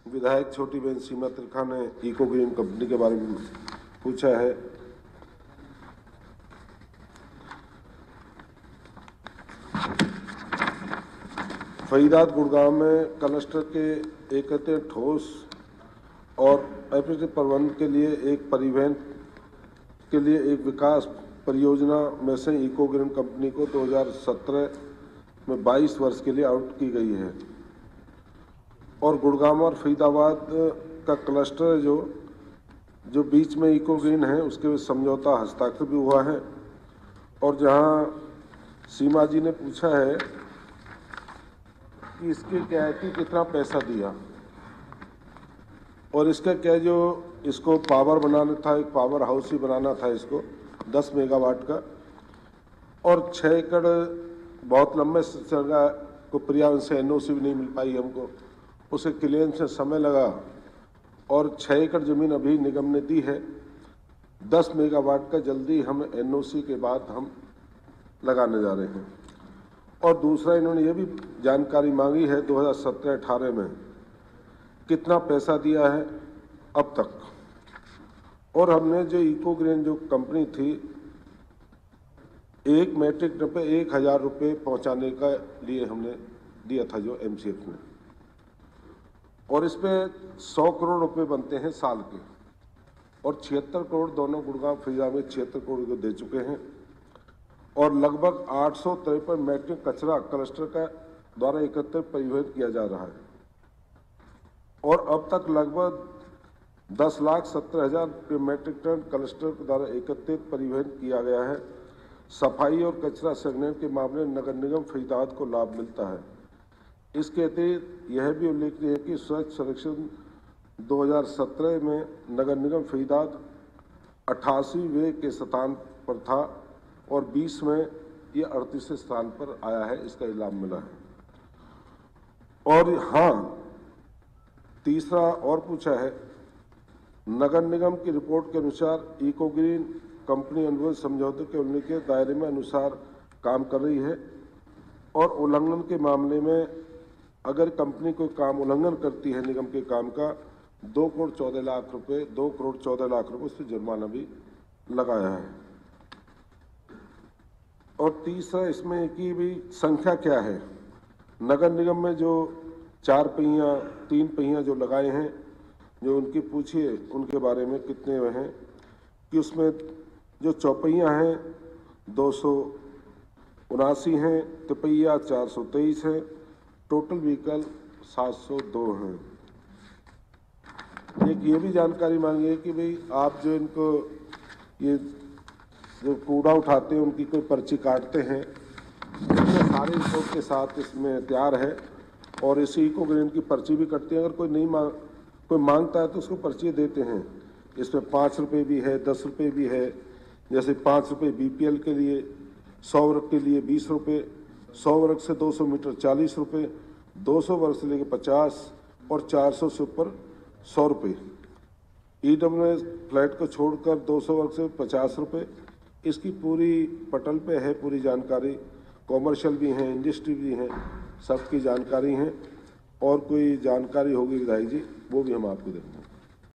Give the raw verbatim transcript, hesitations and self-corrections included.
विधायक छोटी बहन सीमा त्रिखा ने इको ग्रीन कंपनी के बारे में पूछा है। फरीदाबाद गुड़गांव में क्लस्टर के एकत्रित ठोस और अपशिष्ट प्रबंधन के लिए एक परिवहन के लिए एक विकास परियोजना में से इको ग्रीन कंपनी को दो हज़ार सत्रह में बाईस वर्ष के लिए आउट की गई है और गुड़गांव और फरीदाबाद का क्लस्टर जो जो बीच में इको ग्रीन है उसके समझौता हस्ताक्षर भी हुआ है। और जहां सीमा जी ने पूछा है कि इसके क्या है कि कितना पैसा दिया और इसका क्या जो इसको पावर बनाना था, एक पावर हाउस ही बनाना था इसको दस मेगावाट का, और छः एकड़ बहुत लंबे जगह को पर्यावरण से एनओसी भी नहीं मिल पाई हमको, उसे क्लियरेंस में समय लगा और छः एकड़ ज़मीन अभी निगम ने दी है। दस मेगावाट का जल्दी हम एनओसी के बाद हम लगाने जा रहे हैं। और दूसरा इन्होंने ये भी जानकारी मांगी है दो हज़ार सत्रह अठारह में कितना पैसा दिया है अब तक, और हमने जो इको ग्रीन जो कंपनी थी एक मैट्रिक टन पे एक हज़ार रुपये पहुँचाने का लिए हमने दिया था जो एमसीएफ ने, और इस पर सौ करोड़ रुपए बनते हैं साल के, और छिहत्तर करोड़ दोनों गुड़गांव फरीदाबाद में छिहत्तर करोड़ को दे चुके हैं और लगभग आठ सौ तिरपन मैट्रिक कचरा क्लस्टर का द्वारा एकत्रित परिवहन किया जा रहा है और अब तक लगभग दस लाख सत्तर हजार मैट्रिक टन क्लस्टर के द्वारा एकत्रित परिवहन किया गया है। सफाई और कचरा संग्रहण के मामले में नगर निगम फरीदाबाद को लाभ मिलता है। इसके अतिरिक्त यह भी उल्लेखनीय है कि स्वच्छ सर्वेक्षण दो हज़ार सत्रह में नगर निगम फरीदाबाद अट्ठासीवें के स्थान पर था और बीस में ये अड़तीसवें स्थान पर आया है, इसका इनाम मिला है। और हाँ, तीसरा और पूछा है, नगर निगम की रिपोर्ट के अनुसार इको ग्रीन कंपनी अनुबंध समझौते के उल्लेखित दायरे में अनुसार काम कर रही है और उल्लंघन के मामले में अगर कंपनी कोई काम उल्लंघन करती है निगम के काम का दो करोड़ चौदह लाख रुपए दो करोड़ चौदह लाख रुपए उस पर जुर्माना भी लगाया है। और तीसरा इसमें की भी संख्या क्या है, नगर निगम में जो चार पहिया तीन पहिया जो लगाए हैं जो उनकी पूछिए उनके बारे में कितने हैं कि उसमें जो चौपहिया हैं दो सौ उनासी हैं, तिपहिया चार सौ तेईस है, टोटल व्हीकल सात सौ दो हैं। एक ये भी जानकारी मांगी है कि भाई आप जो इनको ये जो कूड़ा उठाते हैं उनकी कोई पर्ची काटते हैं, इसमें सारे रिपोर्ट के साथ इसमें तैयार है और इसी इको ग्रीन की पर्ची भी कटती है। अगर कोई नहीं मांग कोई मांगता है तो उसको पर्ची देते हैं। इसमें पाँच रुपये भी है, दस रुपये भी है। जैसे पाँच रुपये बीपीएल के लिए, सौ वर्ग के लिए बीस रुपये, सौ वर्ग से दो सौ मीटर चालीस रुपये, दो सौ वर्ग से लेकर पचास और चार सौ से ऊपर सौ रुपये। ईडब्ल्यूएस फ्लैट को छोड़कर दो सौ वर्ग से पचास रुपये। इसकी पूरी पटल पे है पूरी जानकारी, कॉमर्शियल भी हैं, इंडस्ट्री भी हैं, सबकी जानकारी है। और कोई जानकारी होगी विधायक जी वो भी हम आपको देंगे।